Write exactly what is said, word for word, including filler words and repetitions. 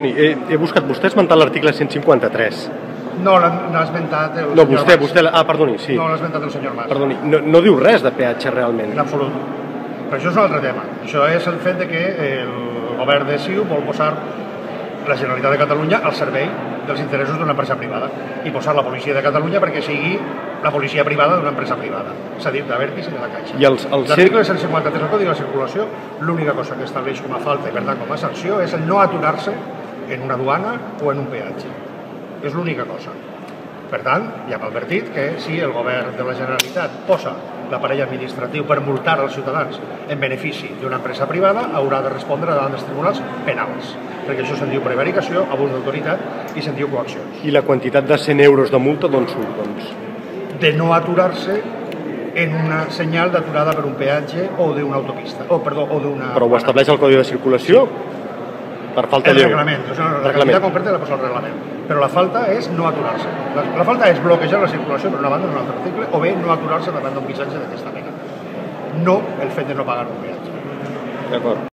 He, he buscat, vostè ha esmentat l'article cent cinquanta-tres. No, l'ha esmentat el No, senyor vostè, Mas. vostè... Ah, perdoni, sí. No, l'ha esmentat el senyor Mas. Perdoni, no, no diu res de peatge realment. En absolut. Però això és un altre tema. Això és el fet de que el govern de C I U vol posar la Generalitat de Catalunya al servei dels interessos d'una empresa privada i posar la policia de Catalunya perquè sigui la policia privada d'una empresa privada. S'ha dit d'Abertis i de la Caixa. I els, els... L'article cent cinquanta-tres del Codi de Circulació, l'única cosa que estableix com a falta i per tant com a sanció és el no aturar-se en una duana o en un peatge. És l'única cosa. Per tant, ja hem advertit que si el govern de la Generalitat posa l'aparell administratiu per multar els ciutadans en benefici d'una empresa privada, haurà de respondre davant dels tribunals penals, perquè això se'n diu prevaricació, abús d'autoritat i se'n diu coaccions. I la quantitat de cent euros de multa d'on surt, doncs? De no aturar-se en una senyal d'aturada per un peatge o d'una autopista, o perdó, o d'una... Però ho estableix el Codi de Circulació? Per falta el lleu. reglament, o sigui, la quantitat concreta la posa el reglament, però la falta és no aturar-se. La, la falta és bloquejar la circulació per una banda en un altre article, o bé no aturar-se davant d'un missatge d'aquesta mena. No el fet de no pagar un peatge. D'acord.